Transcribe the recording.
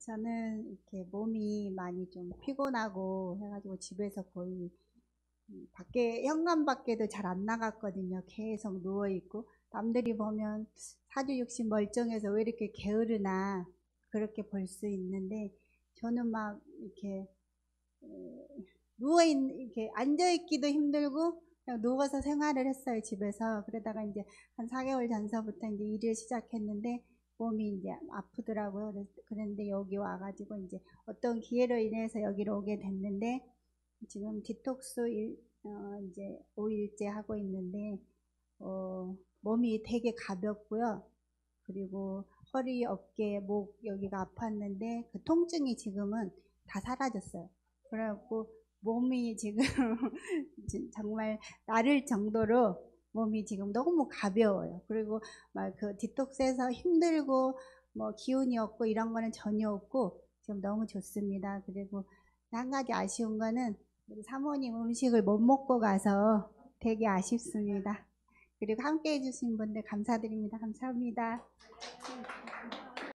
저는 이렇게 몸이 많이 좀 피곤하고 해가지고 집에서 거의 밖에 현관 밖에도 잘 안 나갔거든요. 계속 누워 있고 남들이 보면 사주육신 멀쩡해서 왜 이렇게 게으르나 그렇게 볼 수 있는데 저는 막 이렇게 이렇게 앉아 있기도 힘들고 그냥 누워서 생활을 했어요, 집에서. 그러다가 이제 한 4개월 전서부터 이제 일을 시작했는데 몸이 이제 아프더라고요. 그런데 여기 와가지고 이제 어떤 기회로 인해서 여기로 오게 됐는데 지금 디톡스 이제 5일째 하고 있는데 몸이 되게 가볍고요. 그리고 허리, 어깨, 목 여기가 아팠는데 그 통증이 지금은 다 사라졌어요. 그래갖고 몸이 지금 정말 나를 정도로 몸이 지금 너무 가벼워요. 그리고 막 그 디톡스에서 힘들고 뭐 기운이 없고 이런 거는 전혀 없고 지금 너무 좋습니다. 그리고 한 가지 아쉬운 거는 우리 사모님 음식을 못 먹고 가서 되게 아쉽습니다. 그리고 함께 해주신 분들 감사드립니다. 감사합니다.